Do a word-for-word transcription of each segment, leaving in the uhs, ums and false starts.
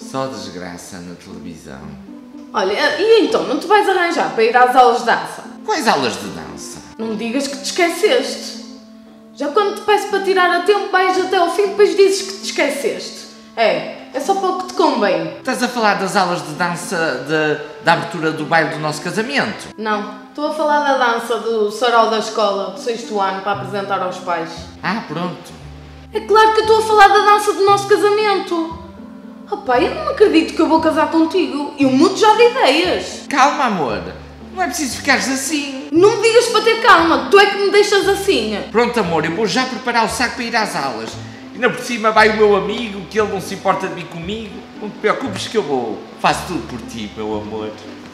Só desgraça na televisão. Olha, e então, não te vais arranjar para ir às aulas de dança? Quais aulas de dança? Não me digas que te esqueceste. Já quando te peço para tirar a tempo, vais até ao fim e depois dizes que te esqueceste. É, é só para o que te convém. Estás a falar das aulas de dança de, da abertura do baile do nosso casamento? Não, estou a falar da dança do sarau da escola do sexto ano para apresentar aos pais. Ah, pronto. É claro que eu estou a falar da dança do nosso casamento. Oh pai, eu não acredito que eu vou casar contigo. Eu mudo já de ideias. Calma, amor. Não é preciso ficares assim. Não me digas para ter calma, tu é que me deixas assim. Pronto, amor, eu vou já preparar o saco para ir às aulas. E ainda por cima vai o meu amigo, que ele não se importa de vir comigo. Não te preocupes que eu vou. Faço tudo por ti, meu amor.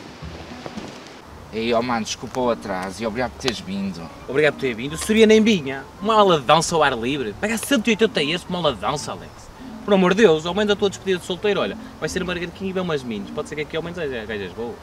Ei, oh mano, desculpa o atraso e obrigado por teres vindo. Obrigado por ter vindo. Seria nem vinha. Uma aula de dança ao ar livre. Pagar cento e oitenta euros por uma aula de dança, Alex. Por amor de Deus, ao menos a tua despedida de solteiro, olha, vai ser uma margarquinha e bem umas minis. Pode ser que aqui ao menos gajas boas.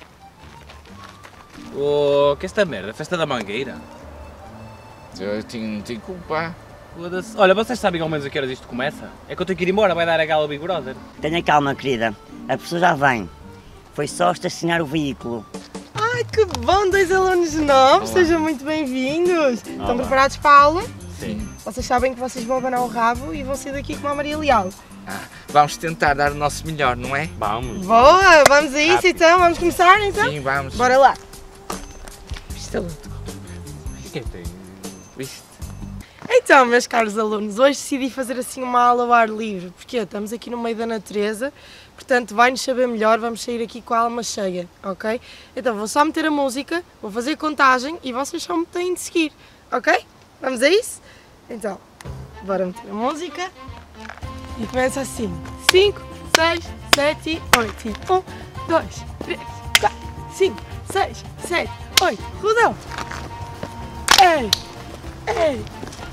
Oh, que é esta merda? Festa da Mangueira? Eu tenho, não tenho culpa. Olha, vocês sabem ao menos a que horas isto começa? É que eu tenho que ir embora, vai dar a gala Big Brother. Tenha calma, querida. A pessoa já vem. Foi só estacionar o veículo. Ai, que bom! Dois alunos novos, Olá. Sejam muito bem-vindos. Estão Olá. preparados para a aula? Sim. Vocês sabem que vocês vão abanar o rabo e vão sair daqui com a Maria Leal. Ah, vamos tentar dar o nosso melhor, não é? Vamos. Boa! Vamos a isso Rápido. então? Vamos começar então? Sim, vamos. Bora lá! Isto é lindo. O que é que tem? Viste? Então, meus caros alunos, hoje decidi fazer assim uma aula ao ar livre, porque estamos aqui no meio da natureza, portanto vai-nos saber melhor, vamos sair aqui com a alma cheia, ok? Então vou só meter a música, vou fazer contagem e vocês só me têm de seguir, ok? Vamos a isso? Então, bora meter a música e começa assim: cinco, seis, sete, oito. um, dois, três, quatro, cinco, seis, sete, oito. Rodão! Ei! Ei!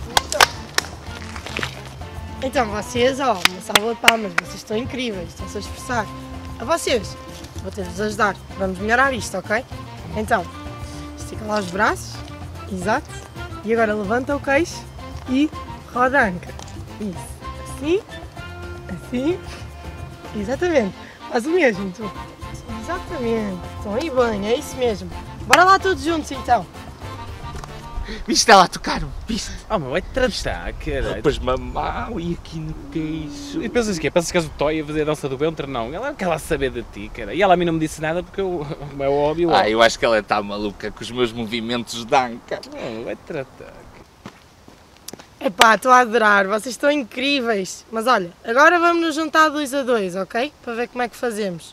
Então, vocês, ó, uma salva de palmas, vocês estão incríveis, estão-se a esforçar. A vocês, vou ter de vos ajudar, vamos melhorar isto, ok? Então, estica lá os braços, exato, e agora levanta o queixo e roda a anca. Isso, assim, assim, exatamente, faz o mesmo, tu. Exatamente, estão aí bem, é isso mesmo. Bora lá todos juntos então. Viste ela a tocar? Viste? Oh, meu, vai-te tratar, caralho. Depois mamau e aqui no queixo. E pensas o quê? Pensas que és o Toy a fazer a dança do ventre? Não, ela quer lá saber de ti, cara. E ela a mim não me disse nada porque eu, como é óbvio... Ah, eu acho que ela está maluca com os meus movimentos de anca. Oh, vai-te tratar. Epá, estou a adorar, vocês estão incríveis. Mas olha, agora vamos nos juntar dois a dois, ok? Para ver como é que fazemos.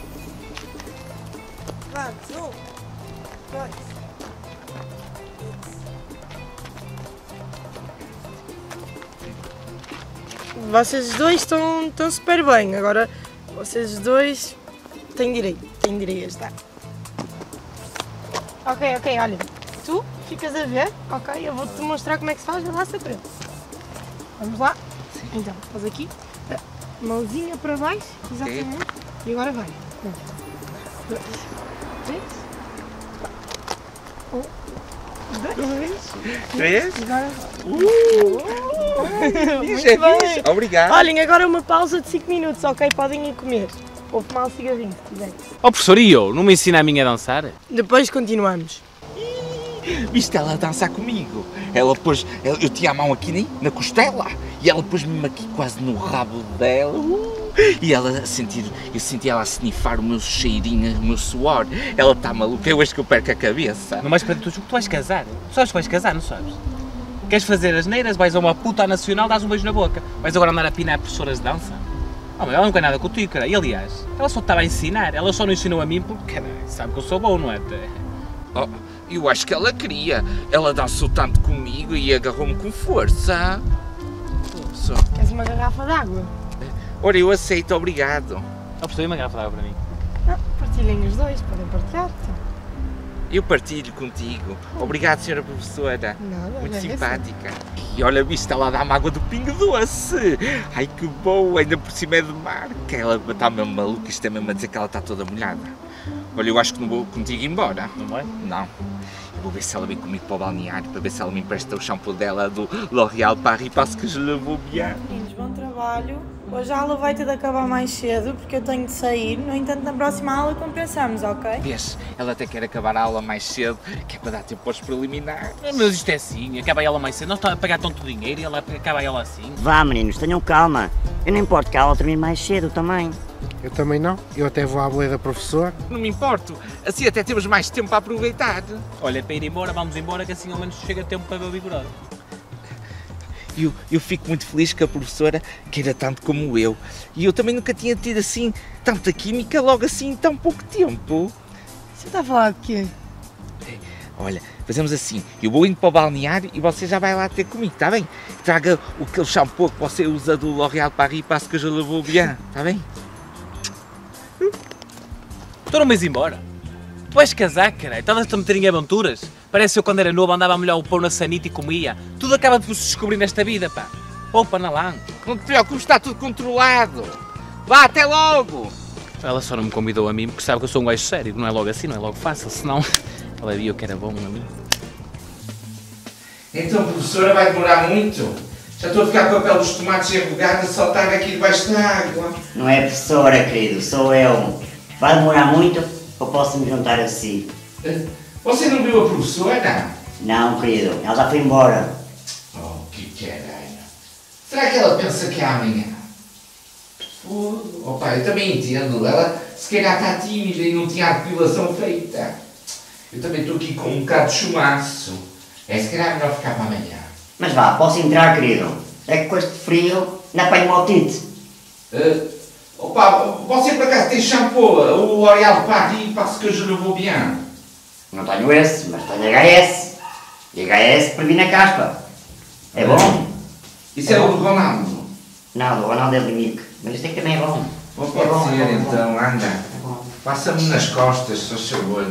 Vamos, um, dois. Vocês dois estão, estão super bem, agora vocês dois têm direito, têm direito a ajudar. Ok, ok, olha, tu ficas a ver, ok? Eu vou-te mostrar como é que se faz, vai lá sempre. Vamos lá? Sim. Então, faz aqui, mãozinha para baixo, exatamente, okay. E agora vai. Um, dois, três, quatro, um, dois, Três? e agora vai. Uh! Isso é fixe. Obrigado. Olhem, agora uma pausa de cinco minutos, ok? Podem ir comer. Ou fumar um cigarrinho, se quiserem. Oh, professor, e eu? Não me ensina a mim a dançar? Depois continuamos. Viste ela a dançar comigo? Ela pôs, eu eu tinha a mão aqui nem, na costela e ela pôs-me aqui quase no rabo dela. Uh, e ela a sentir, eu senti ela a snifar o meu cheirinho, o meu suor. Ela está maluca, eu acho que eu perco a cabeça. Não vais para tu, tu vais casar. Tu sabes que vais casar, não sabes? Queres fazer as neiras, vais a uma puta nacional, dás um beijo na boca. Vais agora andar a pinar professoras de dança? Oh, mas ela não quer nada contigo, cara. E aliás, ela só estava a ensinar. Ela só não ensinou a mim porque, cara, sabe que eu sou bom, não é? Oh, eu acho que ela queria. Ela dançou tanto comigo e agarrou-me com força. Só. Queres uma garrafa de água? Ora, eu aceito, obrigado. Oh, professor, e uma garrafa de água para mim? Não, partilhem os dois, podem partilhar. Então. Eu partilho contigo. Obrigado, senhora professora. Nada, Muito não é simpática. E olha, viste, ela dá-me água do Pingo Doce. Ai, que boa, ainda por cima é de marca. Ela está mesmo maluca, isto é mesmo a dizer que ela está toda molhada. Olha, eu acho que não vou contigo embora. Não vai? Não. Eu vou ver se ela vem comigo para o balneário, para ver se ela me empresta o shampoo dela do L'Oréal Paris, parce que je le vou bien. Meninos, bom trabalho. trabalho. Hoje a aula vai ter de acabar mais cedo porque eu tenho de sair. No entanto, na próxima aula compensamos, ok? Vês, ela até quer acabar a aula mais cedo, que é para dar tempo aos preliminares. Mas isto é assim, acaba ela mais cedo. Nós estamos a pagar tanto dinheiro e ela acaba ela assim. Vá, meninos, tenham calma. Eu não importo que a aula termine mais cedo também. Eu também não. Eu até vou à boleia da professora. Não me importo, assim até temos mais tempo para aproveitar. Olha, para ir embora, vamos embora, que assim ao menos chega tempo para beber vigorado. Eu, eu fico muito feliz que a professora queira tanto como eu. E eu também nunca tinha tido assim tanta química logo assim em tão pouco tempo. Você está a falar de quê? Olha, fazemos assim, eu vou indo para o balneário e você já vai lá ter comigo, está bem? Traga o aquele shampoo que você usa do L'Oréal Paris, parce que je le vou bien, está bem? Tu não vais embora? Tu vais casar, caralho? Estavas a meter em aventuras? Parece eu quando era novo andava a molhar o pão na sanita e comia. Tudo acaba de se descobrir nesta vida, pá. Opa, na lá. Não te preocupes, está tudo controlado. Vá, até logo! Ela só não me convidou a mim porque sabe que eu sou um gajo sério. Não é logo assim, não é logo fácil. Senão ela viu que era bom a mim. Então, professora, vai demorar muito? Já estou a ficar com o papel dos tomates enrugado a saltar aqui debaixo da água. Não é a professora, querido, sou eu. Vai demorar muito ou posso me juntar a si? Você não viu a professora? Não, querido, ela já foi embora. Oh, que caralho. Será que ela pensa que é amanhã? Oh, oh pai, eu também entendo. Ela se calhar está tímida e não tinha a depilação feita. Eu também estou aqui com um bocado de chumaço. É se calhar melhor ficar para amanhã. Mas vá, posso entrar, querido. É que com este frio não apanho uma otite. Uh, opa, você por acaso tem shampoo? O L'Oréal Paris, parce que je le vou bien. Não tenho esse, mas tenho H S. E H S previne a caspa. É bom? Isso é, é o do Ronaldo? Não, do Ronaldo é Linique. Mas este aqui também é bom. Bom, é pode bom, ser é bom, então, é anda. bom. Passa-me nas costas, só favor.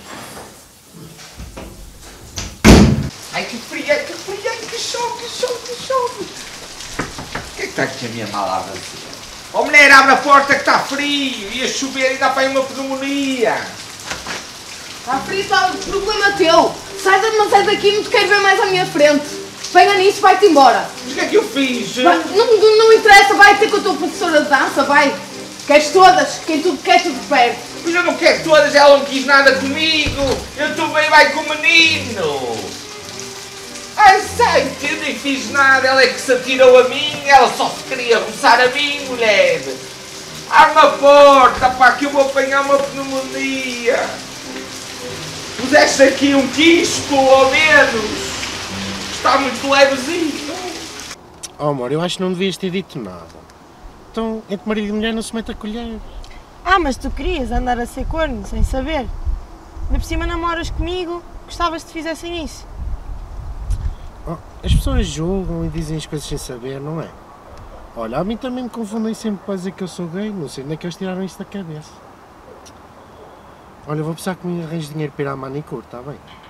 Ai que frio, ai que frio, ai que chove, que chove, que chove. O que é que está aqui a minha mala a fazer? Oh mulher, abre a porta que está frio. Ia chover e dá para ir uma pneumonia. Está frio, está um problema teu. Sai, mas sai daqui, não te quero ver mais à minha frente. Pega nisso, vai-te embora. Mas o que é que eu fiz? Vai, não, não interessa, vai ter com a tua professora de dança, vai. Queres todas? Quem tudo quer, tudo perde. Mas eu não quero todas, ela não quis nada comigo. Eu também vai com o menino. Ai, sai, eu nem fiz nada, ela é que se atirou a mim, ela só se queria roçar a mim, mulher. Abre a porta, pá, que eu vou apanhar uma pneumonia. Puseste aqui um quispo, ao menos. Está muito levezinho. Oh amor, eu acho que não devias ter dito nada. Então, entre marido e mulher não se mete a colher. Ah, mas tu querias andar a ser corno, sem saber. Ainda por cima namoras comigo, gostavas que te fizessem isso. Oh, as pessoas julgam e dizem as coisas sem saber, não é? Olha, a mim também me confundem sempre para dizer que eu sou gay, não sei onde é que eles tiraram isso da cabeça. Olha, vou precisar que me arranjes dinheiro para ir à manicure, está bem?